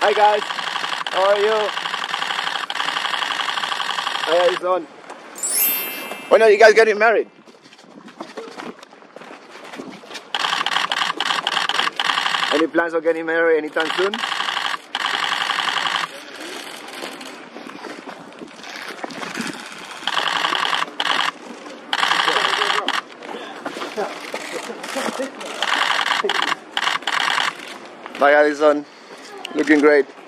Hi guys, how are you? Hi, it's on. When are you guys getting married? Any plans of getting married anytime soon? Bye Alison, looking great.